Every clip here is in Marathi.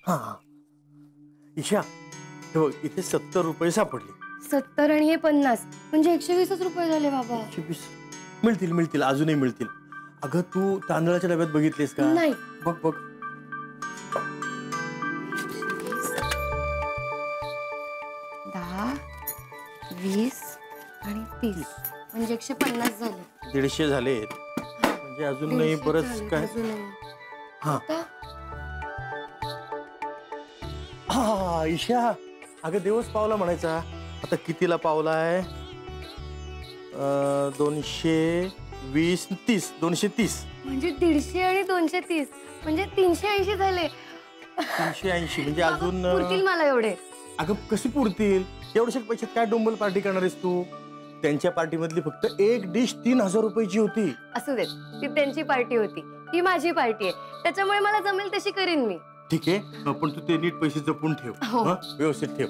हा ईशा, हे बघ इथे 70 रुपये सापडले. 70 आणि हे 50 म्हणजे 120 रुपये झाले बाबा. 120 मिळतील मिळतील, अजूनही मिळतील. अगं तू तांदळाच्या डब्यात बघितलेस का? नाही. बघ बघ. 10, 20 आणि 30 म्हणजे 150 झाले. 150 झाले म्हणजे अजून नाही बरंच काय. हा हा ईशा, अगं देवच पावला म्हणायचा. आता कितीला पावला आहे? 220, 30, 230 म्हणजे 150 आणि 230 म्हणजे 380 झाले. 380 म्हणजे अजून पुरतील मला एवढे. अगं कशी पुरतील? एवढ्याशा पैशात काय डोंबल पार्टी करणार आहेस तू? त्यांच्या पार्टी मधली फक्त एक डिश 3000 रुपयाची होती. असू देत, ती त्यांची पार्टी होती, ही माझी पार्टी आहे, त्याच्यामुळे मला जमेल तशी करीन मी. ठीक आहे, पण तू ते नीट पैसे जपून ठेव. व्यवस्थित ठेव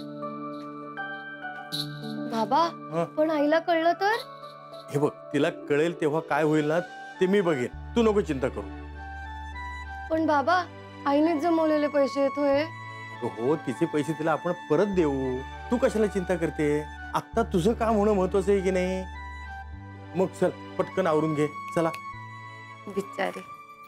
बाबा. पण आईला कळलं तर? हे बघ, तिला कळेल तेव्हा काय होईल ना ते मी बघेन, तू नको चिंता करू. पण बाबा, आईनेच जमवलेले पैसे येतोय. हो, तिचे पैसे तिला आपण परत देऊ. तू कशाला चिंता करते? आता तुझं काम होणं महत्वाचं आहे की नाही? मग चल पटकन आवरून घे. चला. बिचारे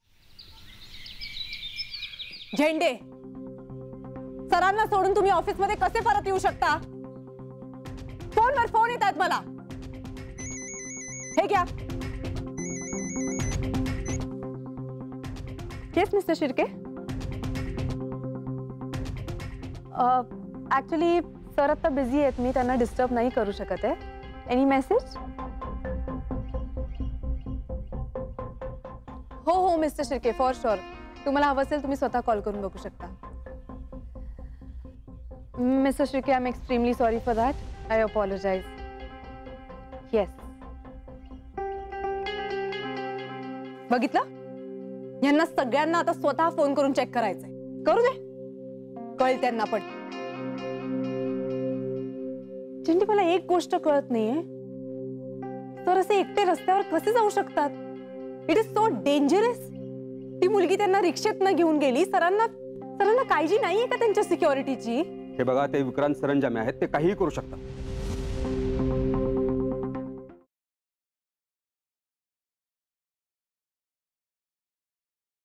झेंडे, सरांना सोडून तुम्ही ऑफिस मध्ये कसे परत येऊ शकता? फोनवर फोन येतात मला. हे घ्या. Yes mister Shirke. Actually sir आता बिझी आहेत, मी त्यांना डिस्टर्ब नाही करू शकत आहे. Any message? हो हो मिस्टर शिर्के, फॉर शुअर. तुम्हाला हवं असेल तुम्ही स्वतः कॉल करून बघू शकता. Mister Shirke, I am extremely sorry for that. I apologise. Yes. बघितलं, यांना सगळ्यांना आता स्वतः फोन करून चेक करायचंय. करू दे, कळेल त्यांना. पण चिंटी, मला एक गोष्ट कळत नाहीये, तर असे एकटे रस्त्यावर कसे जाऊ शकतात? It is so dangerous. ती मुलगी त्यांना रिक्षेत न घेऊन गेली. सरांना काळजी नाहीये का त्यांच्या सिक्युरिटीची? हे बघा, ते विक्रांत सरंजामे आहेत, ते काहीही करू शकतात.